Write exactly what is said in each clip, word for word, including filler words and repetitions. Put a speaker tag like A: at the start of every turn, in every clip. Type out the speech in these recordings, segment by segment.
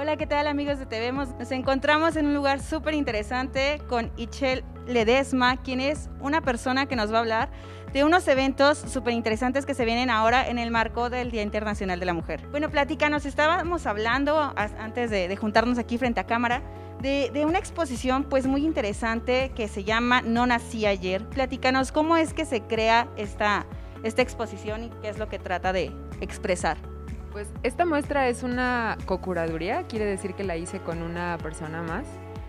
A: Hola, ¿qué tal amigos de Te Vemos? Nos encontramos en un lugar súper interesante con Itzel Ledesma, quien es una persona que nos va a hablar de unos eventos súper interesantes que se vienen ahora en el marco del Día Internacional de la Mujer. Bueno, platícanos, estábamos hablando antes de, de juntarnos aquí frente a cámara de, de una exposición pues muy interesante que se llama No Nací Ayer. Platícanos cómo es que se crea esta, esta exposición y qué es lo que trata de expresar.
B: Pues esta muestra es una cocuraduría, quiere decir que la hice con una persona más,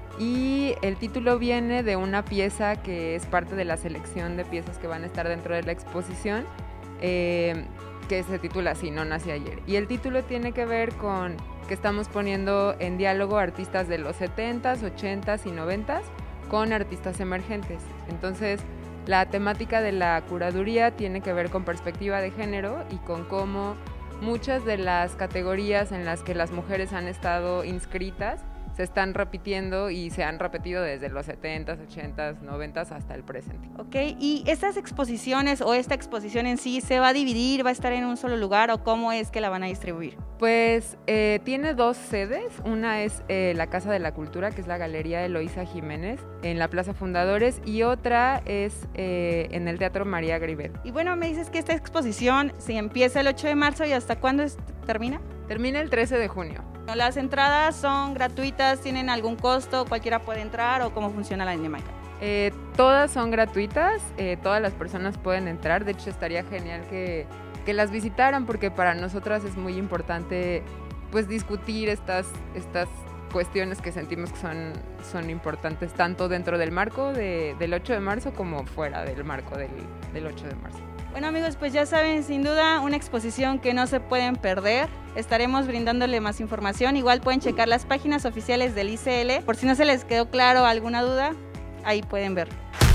B: y el título viene de una pieza que es parte de la selección de piezas que van a estar dentro de la exposición, eh, que se titula así, No Nací Ayer. Y el título tiene que ver con que estamos poniendo en diálogo artistas de los setentas, ochentas y noventas con artistas emergentes. Entonces, la temática de la curaduría tiene que ver con perspectiva de género y con cómo muchas de las categorías en las que las mujeres han estado inscritas se están repitiendo y se han repetido desde los setentas, ochentas, noventas hasta el presente.
A: Ok, ¿y estas exposiciones o esta exposición en sí se va a dividir, va a estar en un solo lugar o cómo es que la van a distribuir?
B: Pues eh, tiene dos sedes, una es eh, la Casa de la Cultura, que es la Galería Eloísa Jiménez, en la Plaza Fundadores, y otra es eh, en el Teatro María Gribel.
A: Y bueno, me dices que esta exposición se empieza el ocho de marzo y ¿hasta cuándo es, termina?
B: Termina el trece de junio.
A: ¿Las entradas son gratuitas, tienen algún costo, cualquiera puede entrar o cómo funciona la dinámica?
B: Eh, todas son gratuitas, eh, todas las personas pueden entrar, de hecho estaría genial que, que las visitaran porque para nosotras es muy importante pues discutir estas, estas cuestiones que sentimos que son, son importantes tanto dentro del marco de, del ocho de marzo como fuera del marco del, del ocho de marzo.
A: Bueno amigos, pues ya saben, sin duda una exposición que no se pueden perder. Estaremos brindándole más información. Igual pueden checar las páginas oficiales del I C L. Por si no se les quedó claro alguna duda, ahí pueden ver.